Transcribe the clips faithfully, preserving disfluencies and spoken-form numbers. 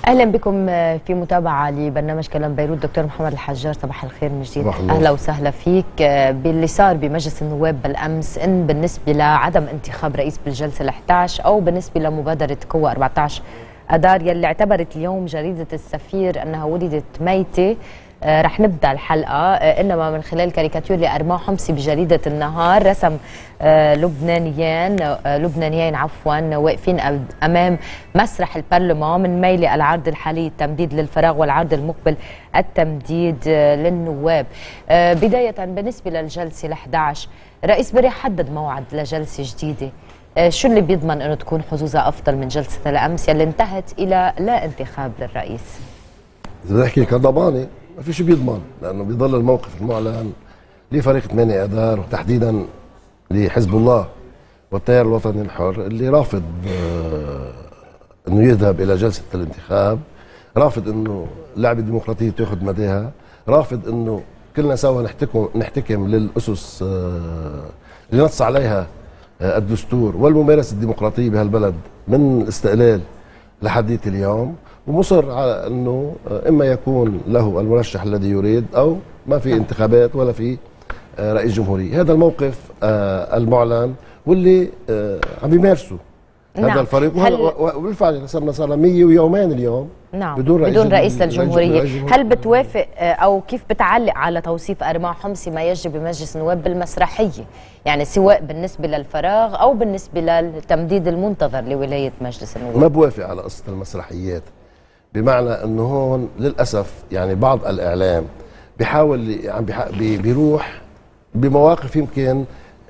اهلا بكم في متابعه لبرنامج كلام بيروت. دكتور محمد الحجار، صباح الخير من جديد. اهلا وسهلا فيك. باللي صار بمجلس النواب بالامس، ان بالنسبه لعدم انتخاب رئيس بالجلسه الأحد عشر او بالنسبه لمبادره قوه أربعة عشر اذار يلي اعتبرت اليوم جريده السفير انها ولدت ميته، آه رح نبدا الحلقه آه انما من خلال كاريكاتير لارماء حمصي بجريده النهار. رسم آه لبنانيين آه لبنانيين عفوا واقفين امام مسرح البرلمان من ميل العرض الحالي التمديد للفراغ والعرض المقبل التمديد آه للنواب. آه بدايه بالنسبه للجلسه الأحد عشر، رئيس بري حدد موعد لجلسه جديده، آه شو اللي بيضمن انه تكون حظوظها افضل من جلسه الامس يلي انتهت الى لا انتخاب للرئيس؟ اذا بدي احكي كضمانه ما في شيء بيضمن، لانه بيضل الموقف المعلن لفريق ثمانية اذار وتحديدا لحزب الله والتيار الوطني الحر اللي رافض آه انه يذهب الى جلسه الانتخاب، رافض انه اللعبه الديمقراطيه تاخذ مداها، رافض انه كلنا سوا نحتكم نحتكم للاسس آه اللي نص عليها آه الدستور والممارسه الديمقراطيه بهالبلد من الاستقلال لحديت اليوم، ومصر على انه اما يكون له المرشح الذي يريد او ما في انتخابات ولا في رئيس جمهوريه. هذا الموقف المعلن واللي عم بيمارسه نعم. هذا الفريق، وبالفعل صرنا صار مية ويومين اليوم نعم. بدون رئيس, بدون رئيس الجمهوريه. رئيس هل بتوافق او كيف بتعلق على توصيف ارماء حمصي ما يجري بمجلس النواب بالمسرحيه؟ يعني سواء بالنسبه للفراغ او بالنسبه للتمديد المنتظر لولايه مجلس النواب. ما بوافق على قصه المسرحيات، بمعنى انه هون للاسف يعني بعض الاعلام بيحاول عم بيروح بمواقف يمكن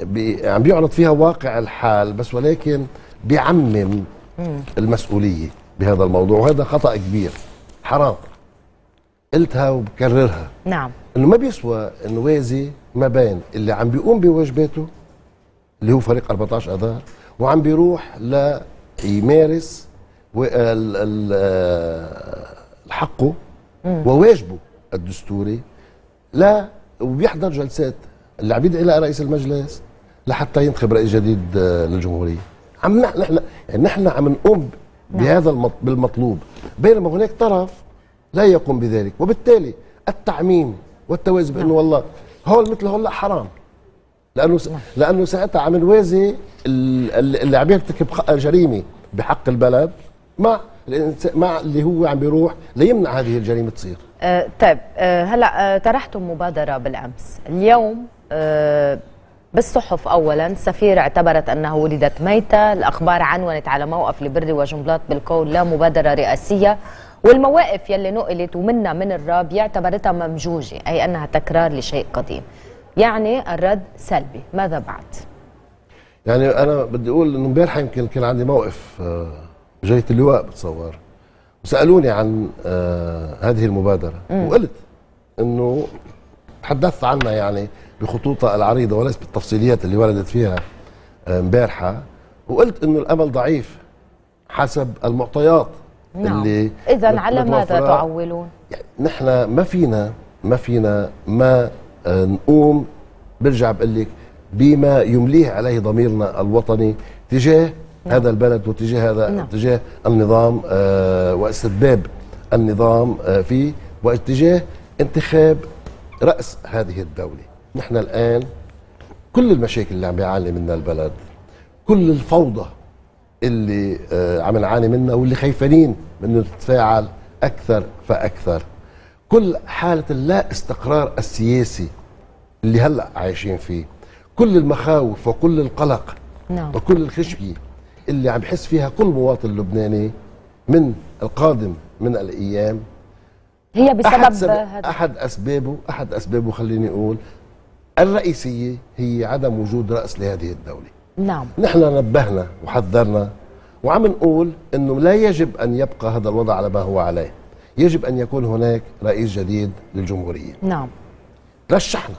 بي عم بيعرض فيها واقع الحال بس، ولكن بيعمم المسؤوليه بهذا الموضوع، وهذا خطا كبير حرام. قلتها وبكررها. نعم. انه ما بيسوى انه وازي ما بين اللي عم بيقوم بواجباته اللي هو فريق أربعة عشر اذار وعم بيروح ليمارس حقه وواجبه الدستوري، لا وبيحضر جلسات اللي عم يدعي لها رئيس المجلس لحتى ينتخب رئيس جديد للجمهوريه. عم نحن يعني نحن عم نقوم بهذا بالمطلوب، بينما هناك طرف لا يقوم بذلك، وبالتالي التعميم والتوازي بانه والله هول مثل هول لا حرام، لانه لانه ساعتها عم نوازي اللي عم يرتكب جريمه بحق البلد مع مع اللي هو عم بيروح ليمنع هذه الجريمه تصير. أه طيب أه هلا أه طرحتم مبادره بالامس، اليوم أه بالصحف اولا السفير اعتبرت انها ولدت ميته، الاخبار عنونت على موقف لبري وجنبلاط بالقول لا مبادره رئاسيه، والمواقف يلي نقلت ومنها من الراب اعتبرتها ممجوجه، اي انها تكرار لشيء قديم. يعني الرد سلبي، ماذا بعد؟ يعني انا بدي اقول انه امبارح يمكن كان عندي موقف أه جريدة اللواء بتصور، وسألوني عن آه هذه المبادرة مم. وقلت انه تحدثت عنها يعني بخطوطها العريضة وليس بالتفصيليات اللي وردت فيها امبارحة، آه وقلت انه الامل ضعيف حسب المعطيات. نعم. اللي اذا على ماذا تعولون؟ يعني نحن ما فينا ما فينا ما آه نقوم، برجع بقول لك بما يمليه عليه ضميرنا الوطني تجاه نعم. هذا البلد وتجاه هذا نعم. تجاه النظام آه واستتباب النظام آه فيه، واتجاه انتخاب رأس هذه الدولة. نحن الآن كل المشاكل اللي عم بيعاني منها البلد، كل الفوضى اللي آه عم نعاني منها واللي خايفين من تتفاعل أكثر فأكثر، كل حالة اللا استقرار السياسي اللي هلأ عايشين فيه، كل المخاوف وكل القلق نعم. وكل الخشية اللي عم بحس فيها كل مواطن لبناني من القادم من الايام، هي بسبب أحد, هذا احد اسبابه احد اسبابه خليني اقول الرئيسيه هي عدم وجود راس لهذه الدوله. نعم. نحن نبهنا وحذرنا وعم نقول انه لا يجب ان يبقى هذا الوضع على ما هو عليه، يجب ان يكون هناك رئيس جديد للجمهوريه. نعم. رشحنا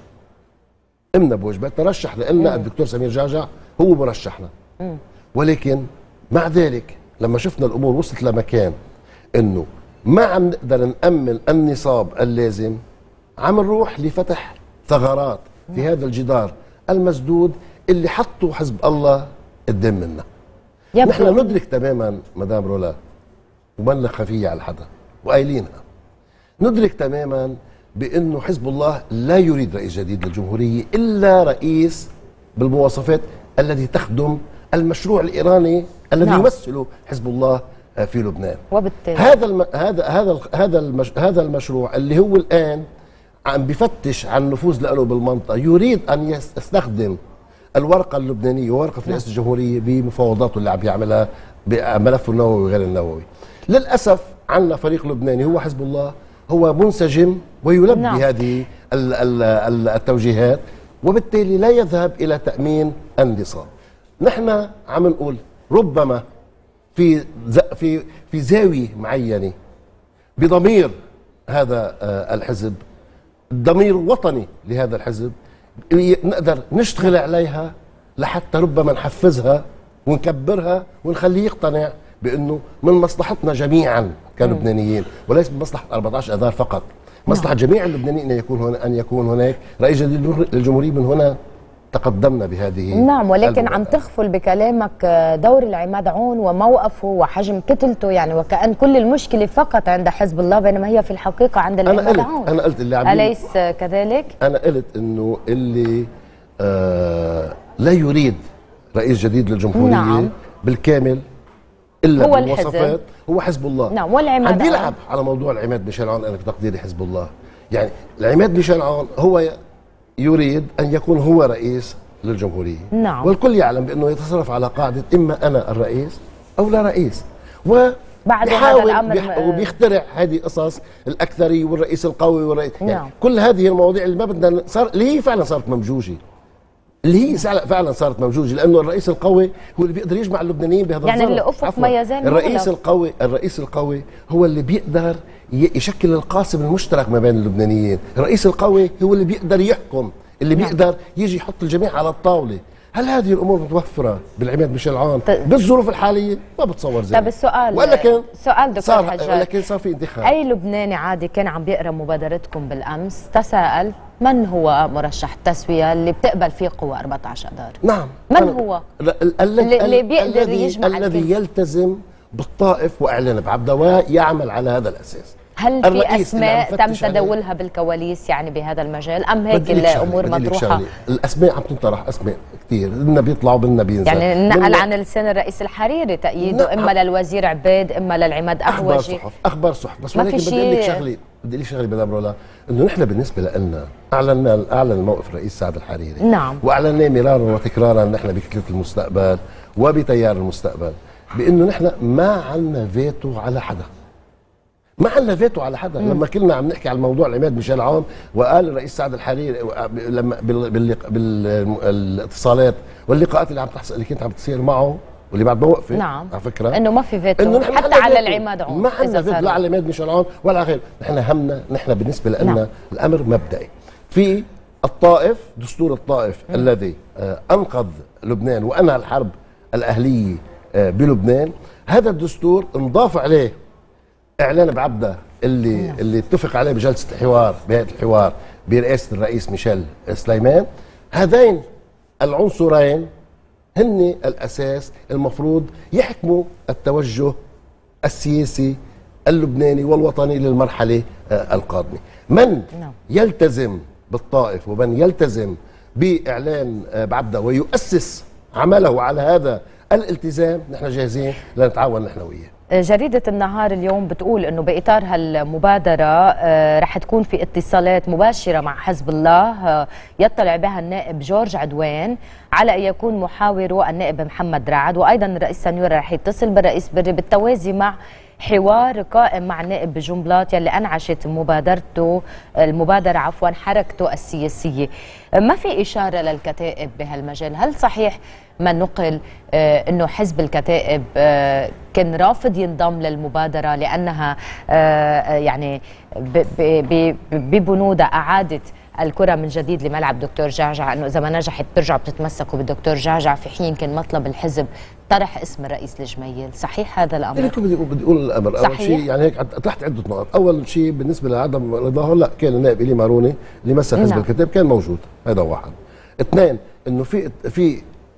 قمنا بواجباتنا، رشح لنا الدكتور سمير جعجع هو مرشحنا. مم. ولكن مع ذلك لما شفنا الامور وصلت لمكان انه ما عم نقدر نأمن النصاب اللازم، عم نروح لفتح ثغرات في هذا الجدار المسدود اللي حطوا حزب الله قدام منا. نحن ندرك تماما مدام رولا وما خفيه على حدا وقايلينها. ندرك تماما بانه حزب الله لا يريد رئيس جديد للجمهوريه الا رئيس بالمواصفات الذي تخدم المشروع الايراني الذي نعم. يمثله حزب الله في لبنان. وبالتالي هذا الم... هذا هذا هذا المش... هذا المشروع اللي هو الان عم بفتش عن النفوذ له بالمنطقه، يريد ان يستخدم الورقه اللبنانيه وورقه رئاسه الجمهوريه بمفاوضاته اللي عم يعملها بملفه النووي وغير النووي. للاسف عندنا فريق لبناني هو حزب الله هو منسجم ويلبي نعم. هذه ال ال ال التوجيهات، وبالتالي لا يذهب الى تامين النظام. نحن عم نقول ربما في في في زاويه معينه بضمير هذا الحزب، ضمير وطني لهذا الحزب، نقدر نشتغل عليها لحتى ربما نحفزها ونكبرها ونخليه يقتنع بانه من مصلحتنا جميعا كلبنانيين وليس بمصلحه أربعة عشر اذار فقط، مصلحه جميع اللبنانيين ان يكون هنا ان يكون هناك رئيس جديد للجمهوريه. من هنا تقدمنا بهذه نعم، ولكن البلد. عم تغفل بكلامك دور العماد عون وموقفه وحجم كتلته، يعني وكأن كل المشكله فقط عند حزب الله بينما هي في الحقيقه عند العماد عون. انا قلت اللي عم اليس كذلك؟ انا قلت انه اللي آه لا يريد رئيس جديد للجمهوريه نعم. بالكامل الا هو بالمواصفات الحزب. هو حزب الله. نعم، والعماد عم بيلعب على موضوع العماد ميشيل عون. انا بتقديري حزب الله، يعني العماد ميشيل عون هو يريد ان يكون هو رئيس للجمهوريه نعم. والكل يعلم بانه يتصرف على قاعده اما انا الرئيس او لا رئيس، بعد هذا الامر بيح وبيخترع هذه قصص الاكثريه والرئيس القوي والرئيس نعم. يعني كل هذه المواضيع اللي ما بدنا صار اللي هي فعلا صارت ممجوجه، اللي هي فعلا صارت ممجوجه، لانه الرئيس القوي هو اللي بيقدر يجمع اللبنانيين بهذا يعني اللي افق ميزان. الرئيس القوي الرئيس القوي هو اللي بيقدر يشكل القاسم المشترك ما بين اللبنانيين، الرئيس القوي هو اللي بيقدر يحكم، اللي نعم. بيقدر يجي يحط الجميع على الطاوله. هل هذه الامور متوفره بالعماد ميشيل عون طيب. بالظروف الحاليه؟ ما بتصور زي. طيب السؤال ولكن سؤال دكتور حجار، ولكن صار في انتخاب. اي لبناني عادي كان عم بيقرا مبادرتكم بالامس تساءل من هو مرشح التسويه اللي بتقبل فيه قوى أربعة عشر اذار؟ نعم. من هو؟ اللي, اللي بيقدر يجمع الذي يلتزم بالطائف واعلان بعبده ويعمل على هذا الاساس. هل في اسماء تم تداولها بالكواليس يعني بهذا المجال ام هيك الامور مطروحه؟ الاسماء عم تنطرح، اسماء كثير، بدنا بيطلعوا بدنا بينزل، يعني نقل عن لسان الرئيس الحريري تأييده اما للوزير عبيد اما للعماد احوجي. اخبار صحف اخبار صحف بس ولكن بدي اقول لك شغله بدي اقول لك شغله مدام رولا، انه نحن بالنسبه لنا اعلنا اعلن موقف الرئيس سعد الحريري نعم واعلناه مرارا وتكرارا نحن بكتله المستقبل وبتيار المستقبل بانه نحن ما عندنا فيتو على حدا، ما عندنا فيتو على حدا. مم. لما كلنا عم نحكي على الموضوع العماد ميشيل عون وقال الرئيس سعد الحريري لما بالاتصالات واللقاءات اللي عم تحصل اللي كانت عم تصير معه واللي بعد ما وقفت نعم. على فكره انه ما في فيتو حتى على العماد عون، ما عندنا فيتو لا على العماد ميشيل عون ولا غيره. نحن همنا نحن بالنسبه لنا نعم. الامر مبدئي في الطائف، دستور الطائف م. الذي انقذ لبنان وانهى الحرب الاهليه بلبنان. هذا الدستور انضاف عليه اعلان بعبده اللي نعم. اللي اتفق عليه بجلسه الحوار بهيئه الحوار برئاسه الرئيس ميشيل سليمان. هذين العنصرين هن الاساس المفروض يحكموا التوجه السياسي اللبناني والوطني للمرحله القادمه. من نعم. يلتزم بالطائف ومن يلتزم باعلان بعبده ويؤسس عمله على هذا الالتزام نحن جاهزين لنتعاون نحن وياه. جريدة النهار اليوم بتقول انه باطار هالمبادرة رح تكون في اتصالات مباشرة مع حزب الله يطلع بها النائب جورج عدوان على ان يكون محاوره النائب محمد رعد، وايضا الرئيس سنيور رح يتصل بالرئيس بري بالتوازي مع حوار قائم مع النائب بجنبلاط يلي انعشت مبادرته المبادرة عفوا حركته السياسية. ما في اشارة للكتائب بهالمجال، هل صحيح ما نقل آه انه حزب الكتائب آه كان رافض ينضم للمبادرة لانها آه يعني ببنودها اعادت الكرة من جديد لملعب دكتور جعجع، انه اذا ما نجحت بترجعوا بتتمسكوا بالدكتور جعجع، في حين كان مطلب الحزب طرح اسم الرئيس الجميل؟ صحيح هذا الامر؟ اللي بدي بدي اقول الامر صحيح؟ اول شيء يعني هيك طرحت عده نقاط. اول شيء بالنسبه لعدم رضاه، لا كان النائب إلي ماروني اللي مسك حزب نعم. الكتائب كان موجود، هذا واحد. اثنين انه في في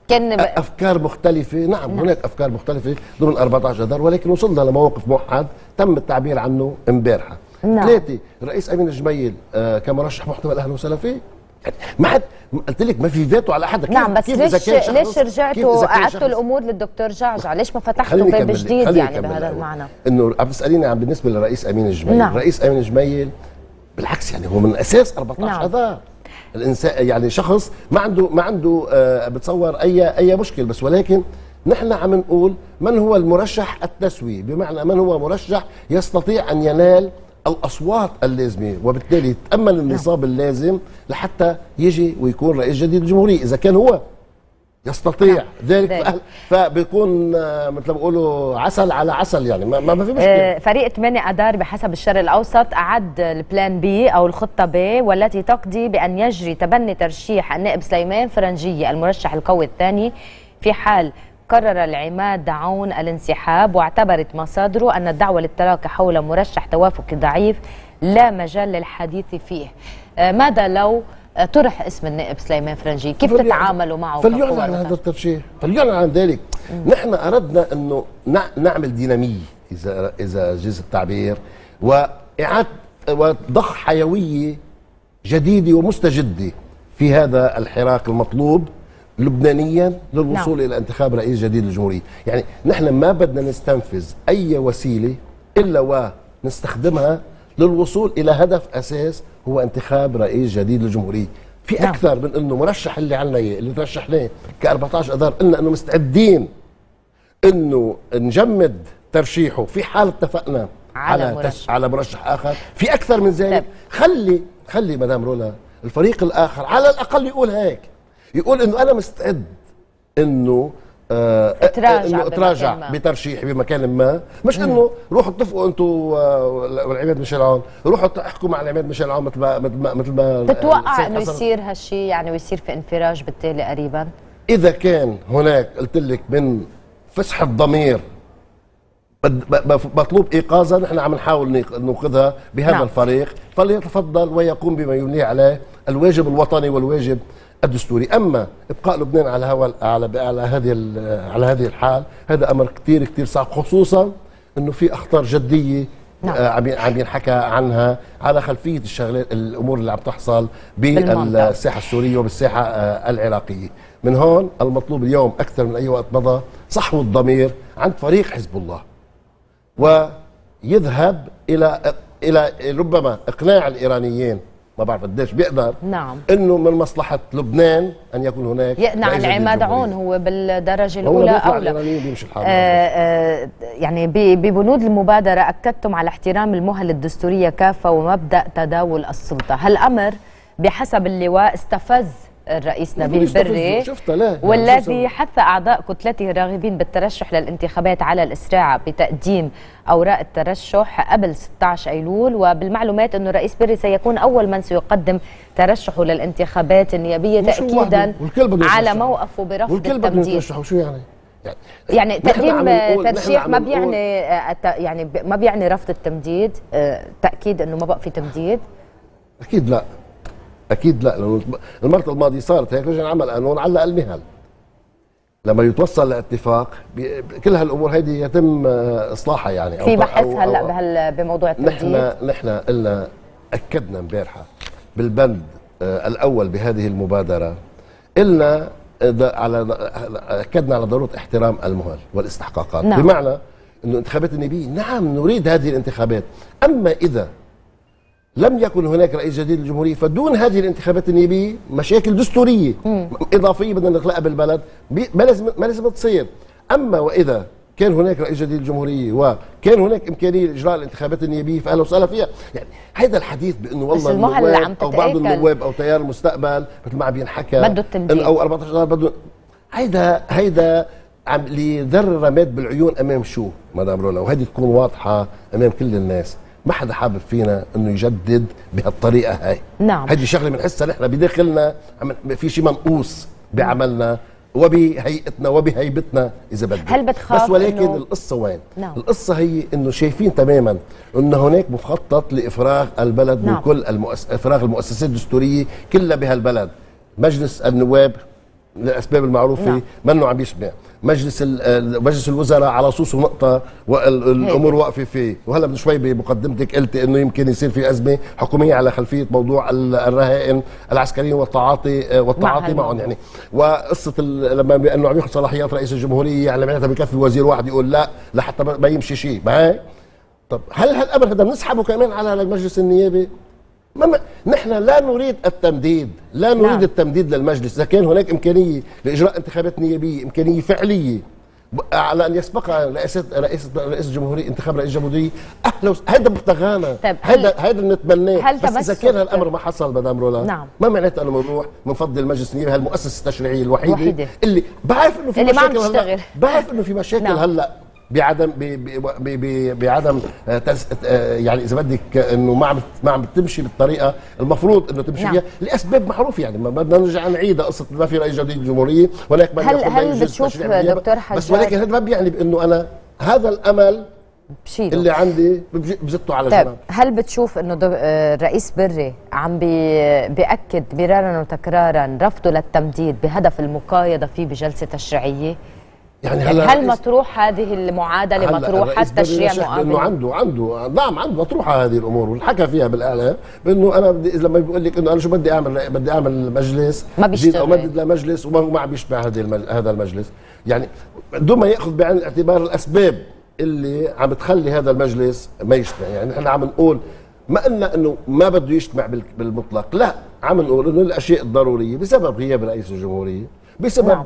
كان افكار مختلفه. نعم, نعم هناك افكار مختلفه ضمن أربعة عشر اذار، ولكن وصلنا لموقف موحد تم التعبير عنه امبارحه. نعم. ثلاثه الرئيس امين الجميل آه كمرشح محتمل اهلا وسهلا فيه. ما حد قلت لك ما في فيتو على حدا. نعم بس ليش ليش رجعتوا قعدتوا الامور للدكتور جعجع؟ ليش ما فتحتوا باب جديد يعني بهذا المعنى؟ انه عم تساليني عم بالنسبه للرئيس امين الجميل. نعم. الرئيس امين الجميل بالعكس يعني هو من اساس أربعة عشر اذار. نعم. الانسان يعني شخص ما عنده ما عنده آه بتصور اي اي مشكل، بس ولكن نحن عم نقول من هو المرشح التسوي، بمعنى من هو مرشح يستطيع ان ينال الاصوات اللازمه، وبالتالي تامن النصاب اللازم لحتى يجي ويكون رئيس جديد للجمهوريه. اذا كان هو يستطيع نعم. ذلك فبيكون مثل ما بيقولوا عسل على عسل، يعني ما, ما في مشكله. فريق ثمانية اذار بحسب الشرق الاوسط اعد البلان بي او الخطه بي، والتي تقضي بان يجري تبني ترشيح النائب سليمان فرنجيه المرشح القوي الثاني في حال قرر العماد دعون الانسحاب. واعتبرت مصادره ان الدعوه للتلاقي حول مرشح توافقي ضعيف لا مجال للحديث فيه. ماذا لو طرح اسم النائب سليمان فرنجي؟ كيف تتعاملوا معه؟ فليعلن عن هذا الترشيح، فليعلن عن ذلك. مم. نحن اردنا انه نعمل ديناميه اذا اذا جاز التعبير، واعاده وضخ حيويه جديده ومستجده في هذا الحراك المطلوب لبنانيا للوصول نعم. الى انتخاب رئيس جديد للجمهوريه. يعني نحن ما بدنا نستنفذ اي وسيله الا ونستخدمها للوصول الى هدف اساس هو انتخاب رئيس جديد للجمهوريه. في نعم. اكثر من انه مرشح اللي عنا اللي ترشحناه ك أربعة عشر اذار قلنا انه مستعدين انه نجمد ترشيحه في حال اتفقنا على على مرشح, على مرشح اخر. في اكثر من ذلك. خلي خلي مدام رولا الفريق الاخر على الاقل يقول هيك، يقول انه انا مستعد انه آه اتراجع, إنه اتراجع بترشيحي بمكان ما، مش مم. انه روحوا اتفقوا انتم والعماد ميشيل عون، روحوا احكوا مع العماد ميشيل عون مثل ما مثل ما مثل ما بتتوقع انه يصير هالشيء يعني ويصير في انفراج بالتالي قريبا؟ اذا كان هناك قلت لك من فسح الضمير مطلوب ايقاظها، نحن عم نحاول نوقظها بهذا نعم. الفريق، فليتفضل ويقوم بما يمليه عليه الواجب الوطني والواجب الدستوري. اما ابقاء لبنان على هو على على هذه على هذه الحال هذا امر كثير كثير صعب، خصوصا انه في اخطار جديه نعم. آه عم ينحكى عنها على خلفيه الشغلات الامور اللي عم تحصل بالساحه السوريه وبالساحه آه العراقيه. من هون المطلوب اليوم اكثر من اي وقت مضى صحو الضمير عند فريق حزب الله، ويذهب الى الى ربما اقناع الايرانيين، ما بعرف قديش بيقدر نعم انه من مصلحه لبنان ان يكون هناك يقنع العماد عون هو بالدرجه الاولى او لا. آه آه يعني ببنود المبادره اكدتم على احترام المهل الدستوريه كافه ومبدا تداول السلطه. هالامر بحسب اللواء استفز الرئيس نبيل بري والذي حث أعضاء كتلته الراغبين بالترشح للانتخابات على الإسراع بتقديم أوراق الترشح قبل ستة عشر أيلول. وبالمعلومات أنه الرئيس بري سيكون أول من سيقدم ترشحه للانتخابات النيابية تأكيدا على موقفه برفض التمديد. شو يعني؟ يعني, يعني تقديم ترشيح ما بيعني يعني ما بيعني رفض التمديد، تأكيد أنه ما بقى في تمديد؟ أكيد لا، اكيد لا، لانه المره الماضيه صارت هيك، رجع عمل قانون علق المهل. لما يتوصل لاتفاق كل هالامور هيدي يتم اصلاحها يعني. في بحث هلا بهال بموضوع التمديد. نحن نحن قلنا اكدنا امبارحه بالبند الاول بهذه المبادره، قلنا على اكدنا على ضروره احترام المهل والاستحقاقات. نعم. بمعنى انه انتخابات النيابيه نعم نريد هذه الانتخابات، اما اذا لم يكن هناك رئيس جديد للجمهوريه فدون هذه الانتخابات النيابيه مشاكل دستوريه مم. اضافيه بدنا نخلقها بالبلد ما لازم ما لازم تصير. اما واذا كان هناك رئيس جديد للجمهوريه وكان هناك امكانيه لاجراء الانتخابات النيابيه فاهلا وسهلا فيها. يعني هذا الحديث بانه والله النواب او بعض النواب او تيار المستقبل مثل ما عم ينحكى بده التمديد او أربعة عشر بده، هيدا هيدا عم ليذر رماد بالعيون امام شو مدام رولا، وهذه تكون واضحه امام كل الناس. ما حدا حابب فينا انه يجدد بهالطريقه هاي. نعم. هذه شغله بنحسها نحن بداخلنا في شيء منقوص بعملنا وبهيئتنا وبهيبتنا اذا بدك. هل بتخاف؟ بس ولكن إنه... القصه وين؟ نعم. القصه هي انه شايفين تماما انه هناك مخطط لافراغ البلد نعم. من كل المؤس... افراغ المؤسسات الدستوريه كلها بهالبلد. مجلس النواب للاسباب المعروفه نعم. منه عم يسمع. مجلس مجلس الوزراء على صوص ونقطه والامور واقفه فيه. وهلا من شوي بمقدمتك قلت انه يمكن يصير في ازمه حكوميه على خلفيه موضوع الرهائن العسكريين والتعاطي والتعاطي معهم يعني. وقصه لما انه عم ياخذ صلاحيات رئيس الجمهوريه يعني معناتها بكفي وزير واحد يقول لا لحتى ما يمشي شيء معي. طب هل هالامر هذا بنسحبه كمان على المجلس النيابي؟ ما نحن لا نريد التمديد، لا نريد نعم. التمديد للمجلس. اذا كان هناك امكانيه لاجراء انتخابات نيابيه، امكانيه فعليه على ان يسبقها رئيس رئيس رئيس الجمهوريه، انتخاب رئيس الجمهوريه، اهلا هذا مبتغانا، هذا هذا بنتمناه. بس اذا كان هالامر ما حصل مدام رولا نعم. ما معناته انه بنروح بنفضل المجلس النيابي هالمؤسسه التشريعيه الوحيده وحيدة. اللي بعرف انه في اللي مشاكل هلا، بعرف انه في مشاكل نعم. هلا بعدم بعدم يعني اذا بدك انه ما عم ما عم بتمشي بالطريقه المفروض انه تمشي نعم. فيها لاسباب معروفه يعني ما بدنا نرجع نعيدها قصه ما في رئيس جديد جمهوريه ولكن ما هل هل بتشوف دكتور حجاج بس ولكن هذا ما بيعني بانه انا هذا الامل بشيله اللي عندي بزته على طيب جنب. هل بتشوف انه الرئيس بري عم بي بياكد مرارا وتكرارا رفضه للتمديد بهدف المقايضه فيه بجلسه تشريعيه؟ يعني هلا هل مطروح هذه المعادله مطروحه تشريع مقابل؟ انه عنده عنده نعم عنده مطروحه هذه الامور وحكى فيها بالاعلام بانه انا بدي لما بيقول لك انه انا شو بدي اعمل بدي اعمل مجلس ما بيشتغل او مدد لمجلس وما عم بيشبع هذه هذا المجلس يعني بدون ما ياخذ بعين الاعتبار الاسباب اللي عم تخلي هذا المجلس ما يجتمع. يعني احنا عم نقول ما قلنا انه ما بده يجتمع بالمطلق، لا عم نقول انه الاشياء الضروريه بسبب غياب رئيس الجمهوريه بسبب نعم.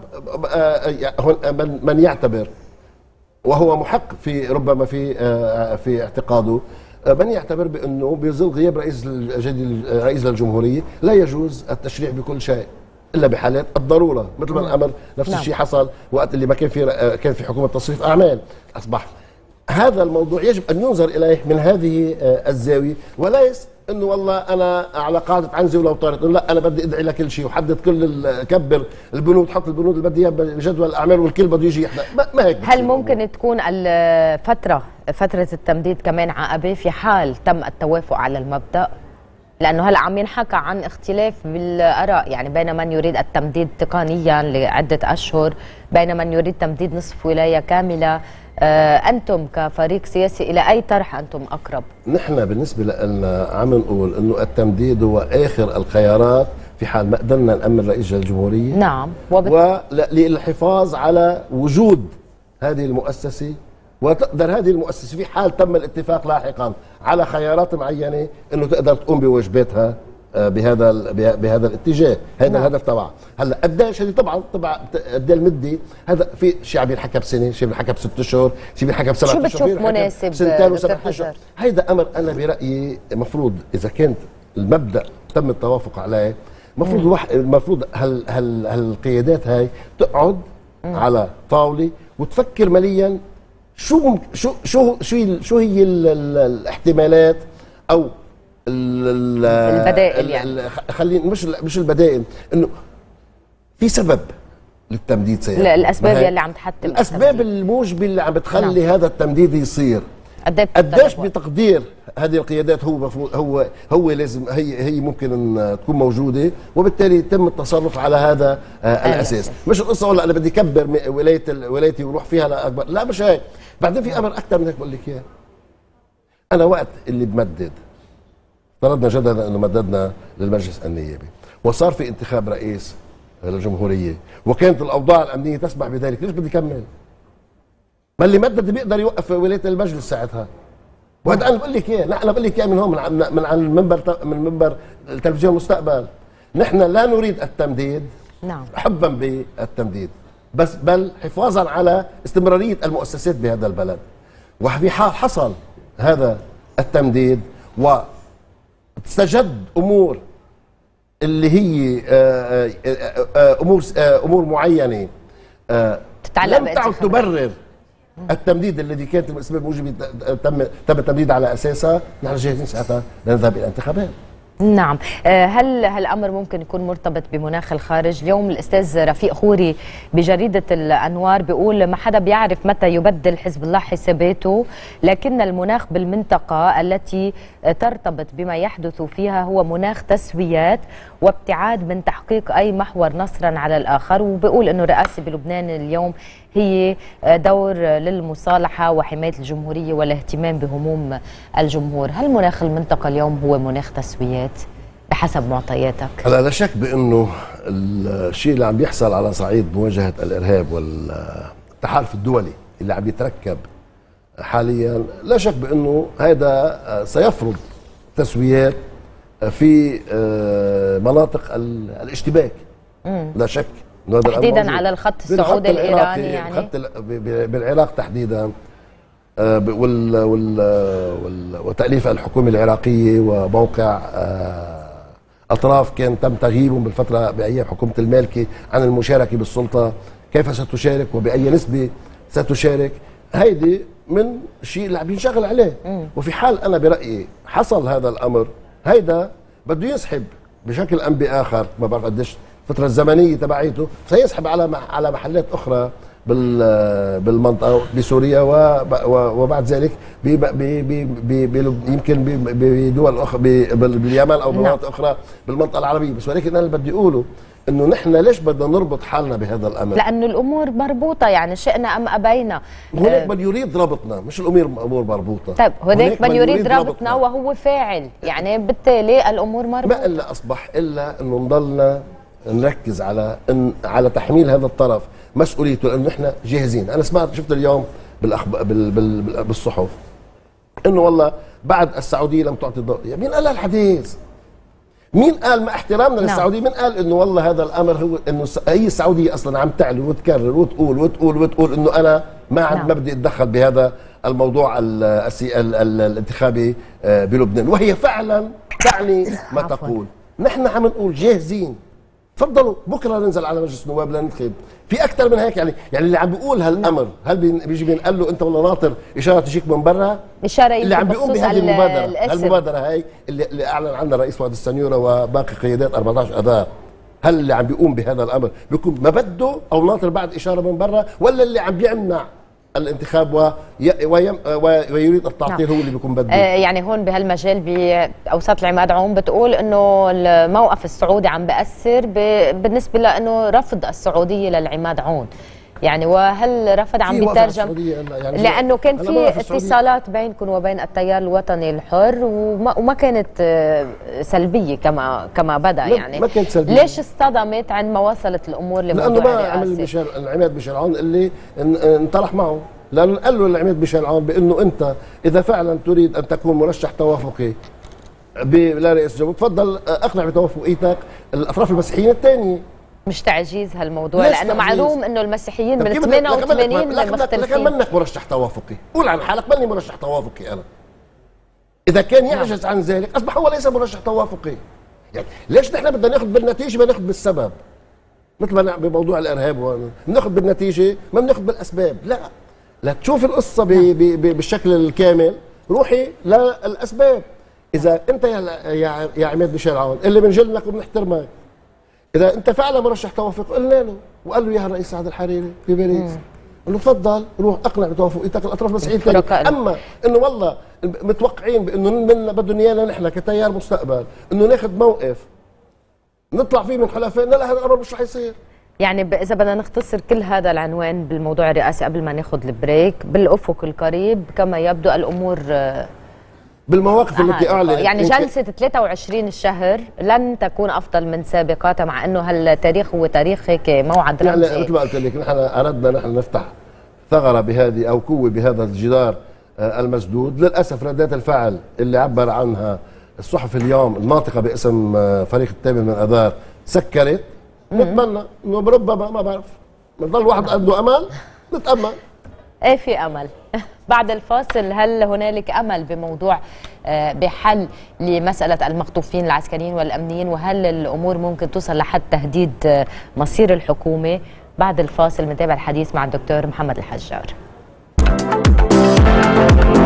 من, من يعتبر وهو محق في ربما في في اعتقاده من يعتبر بانه بظل غياب رئيس الجديد رئيس للجمهوريه لا يجوز التشريع بكل شيء الا بحالات الضروره مثل ما الامر نفس نعم. الشيء حصل وقت اللي ما كان في كان في حكومه تصريف اعمال. اصبح هذا الموضوع يجب ان ينظر اليه من هذه الزاويه وليس انه والله انا على قاعده عنزه ولو طارت لا انا بدي ادعي لكل شيء وحدد كل كبر البنود حط البنود اللي بدي اياها بجدول الاعمال والكل بده يجي يحضر ما, ما هيك. هل ممكن تكون الفتره فتره التمديد كمان عقبه في حال تم التوافق على المبدا؟ لانه هلا عم ينحكى عن اختلاف بالاراء يعني بين من يريد التمديد تقنيا لعده اشهر بين من يريد تمديد نصف ولايه كامله. آه أنتم كفريق سياسي إلى أي طرح أنتم أقرب؟ نحن بالنسبة لنا عم نقول إنه التمديد هو آخر الخيارات في حال ما قدرنا نأمن رئيس الجمهورية نعم وبت... وللحفاظ على وجود هذه المؤسسة وتقدر هذه المؤسسة في حال تم الاتفاق لاحقا على خيارات معينة إنه تقدر تقوم بواجباتها بهذا بهذا الاتجاه. هذا نعم. الهدف تبعه. هلا قديش هذه طبعا طبعا قد ايه المده هذا في شيء عم ينحكى بسنه، شيء بينحكى بست اشهر، شيء بينحكى بسبع اشهر. شو بتشوف مناسب سنتين وسبع اشهر؟ هيدا امر انا برايي المفروض اذا كانت المبدا تم التوافق عليه المفروض واحد المفروض هال هال هالقيادات هاي تقعد مم. على طاوله وتفكر ماليا شو شو شو شو, شو هي ال ال الاحتمالات او البدائل يعني خلينا مش مش البدائل انه في سبب للتمديد سيارة. لا الاسباب اللي عم تحتم الاسباب الموجبه اللي عم بتخلي نعم. هذا التمديد يصير قديش بتقدير هذه القيادات هو هو هو لازم هي هي ممكن ان تكون موجوده وبالتالي يتم التصرف على هذا آه الاساس. مش القصه والله انا بدي اكبر ولايه ولايتي واروح فيها لاكبر، لا مش هيك. بعدين في امر اكثر من هيك بقول لك اياه. انا وقت اللي بمدد افترضنا جدلا انه مددنا للمجلس النيابي وصار في انتخاب رئيس للجمهوريه وكانت الاوضاع الامنيه تسمح بذلك، ليش بدي كمل؟ ما اللي مدد بيقدر يوقف ولايه المجلس ساعتها. وهذا انا بقول لك اياه، انا بقول لك اياه من هون من من على المنبر من منبر التلفزيون المستقبل. نحن لا نريد التمديد نعم حبا بالتمديد بس بل حفاظا على استمراريه المؤسسات بهذا البلد. وفي حال حصل هذا التمديد و تستجد امور اللي هي امور امور معينه لم تعد تبرر التمديد الذي كانت الاسباب الموجبه تم تم التمديد على اساسها، نحن جاهزين ساعتها لنذهب الى انتخابات. نعم. هل هالامر ممكن يكون مرتبط بمناخ الخارج؟ اليوم الاستاذ رفيق خوري بجريده الانوار بيقول ما حدا بيعرف متى يبدل حزب الله حساباته، لكن المناخ بالمنطقه التي ترتبط بما يحدث فيها هو مناخ تسويات وابتعاد من تحقيق اي محور نصرا على الاخر. وبيقول انه الرئاسه بلبنان اليوم هي دور للمصالحه وحمايه الجمهوريه والاهتمام بهموم الجمهور. هل مناخ المنطقه اليوم هو مناخ تسويات بحسب معطياتك؟ هلا لا شك بانه الشيء اللي عم بيحصل على صعيد مواجهه الارهاب والتحالف الدولي اللي عم يتركب حاليا، لا شك بانه هذا سيفرض تسويات في مناطق الاشتباك. مم. لا شك تحديدا على الخط السعودي الايراني، يعني الخط بالعراق تحديدا، وال وال وتأليف الحكومة العراقية وموقع أطراف كان تم تغييبهم بالفترة بأيام حكومة المالكي عن المشاركة بالسلطة، كيف ستشارك وبأي نسبة ستشارك، هيدي من الشيء اللي عم ينشغل عليه. م. وفي حال أنا برأيي حصل هذا الأمر، هيدا بده يسحب بشكل أم بآخر، ما بعرف قديش الفترة الزمنية تبعيته، سيسحب على على محلات أخرى بالمنطقة بسوريا، وبعد ذلك بي بي بي بي يمكن بدول أخرى باليمن أو بمناطق أخرى بالمنطقة العربية. بس ولكن أنا اللي بدي أقوله إنه نحن ليش بدنا نربط حالنا بهذا الأمر؟ لأنه الأمور مربوطة، يعني شئنا أم أبينا. هناك من يريد ربطنا، مش الأمور أمور مربوطة. طيب هناك من يريد ربطنا وهو فاعل، يعني بالتالي الأمور مربوطة. ما إلا أصبح إلا إنه نضلنا نركز على إن على تحميل هذا الطرف مسؤوليته، لانه نحن جاهزين. انا سمعت شفت اليوم بالاخبار بال بال بالصحف انه والله بعد السعوديه لم تعطي الضوء. مين قال هالحديث؟ مين قال مع احترامنا للسعوديه؟ مين قال انه والله هذا الامر هو انه هي السعوديه اصلا عم تعلن وتكرر وتقول وتقول وتقول انه انا ما عاد ما بدي اتدخل بهذا الموضوع ال ال ال الانتخابي بلبنان، وهي فعلا تعني ما تقول. نحن عم نقول جاهزين، تفضلوا بكره ننزل على مجلس النواب لننتخب. في اكثر من هيك، يعني يعني اللي عم بيقول هالامر هل بيجي بينقال له انت والله ناطر اشاره تجيك من برا؟ اشاره اللي عم بيقوم بهذه المبادره، هالمبادره هاي اللي, اللي اعلن عنها الرئيس فؤاد السنيوره وباقي قيادات أربعة عشر اذار، هل اللي عم بيقوم بهذا الامر بيكون ما بده او ناطر بعد اشاره من برا، ولا اللي عم بيمنع الانتخاب وي... ويم... ويريد التعطيل هو اللي بيكون بده؟ آه يعني هون بهالمجال باوساط العماد عون بتقول انه الموقف السعودي عم بأثر ب... بالنسبه لانه رفض السعوديه للعماد عون، يعني وهل رفض عم بيترجم يعني لانه كان في اتصالات بينكم وبين التيار الوطني الحر وما, وما كانت سلبيه كما كما بدا، يعني ما كانت سلبية. ليش اصطدمت عندما وصلت الامور لموضوع لانه ما عمل ميشيل العماد ميشيل عون اللي انطرح معه، لانه قال له العماد ميشيل عون بانه انت اذا فعلا تريد ان تكون مرشح توافقي لرئيس الجمهوريه تفضل اقنع بتوافقيتك الاطراف المسيحيين الثانيه. مش تعجيز هالموضوع لانه معلوم انه المسيحيين من ثمانية وثمانين مختلفين. لكن منك مرشح توافقي، قول عن حالك ماني مرشح توافقي انا. اذا كان يعجز عن ذلك اصبح هو ليس مرشح توافقي. يعني ليش نحن بدنا ناخذ بالنتيجه ما ناخذ بالسبب؟ مثل ما بموضوع الارهاب بناخذ بالنتيجه ما بناخذ بالاسباب، لا لا تشوف القصه بي بي بي بالشكل الكامل، روحي للاسباب. اذا انت يا يا, يا عماد ميشيل عون اللي بنجلك وبنحترمك، إذا أنت فعلا مرشح توافق قلنا له، وقال له إياها الرئيس سعد الحريري في باريس، قال له تفضل روح أقنع بتوافقيتك الأطراف المسيحيين الثانية. أما إنه والله متوقعين بإنه من بدهم إيانا نحن كتيار مستقبل إنه ناخذ موقف نطلع فيه من حلفائنا، لا هذا الأمر مش رح يصير. يعني إذا بدنا نختصر كل هذا العنوان بالموضوع الرئاسي قبل ما ناخذ البريك، بالأفق القريب كما يبدو الأمور بالمواقف التي اعلن، يعني جلسه ثلاثة وعشرين الشهر لن تكون افضل من سابقاتها، مع انه هالتاريخ هو تاريخ هيك موعد رمزي. يعني مثل ما قلت لك نحن اردنا نحن نفتح ثغره بهذه او قوه بهذا الجدار المسدود، للاسف ردات الفعل اللي عبر عنها الصحف اليوم الناطقه باسم فريق الثامن من اذار سكرت. نتمنى انه ربما ما بعرف بضل واحد عنده امل، نتامل. ايه في امل. بعد الفاصل هل هنالك امل بموضوع بحل لمساله المخطوفين العسكريين والامنيين، وهل الامور ممكن توصل لحد تهديد مصير الحكومه؟ بعد الفاصل بنتابع الحديث مع الدكتور محمد الحجار.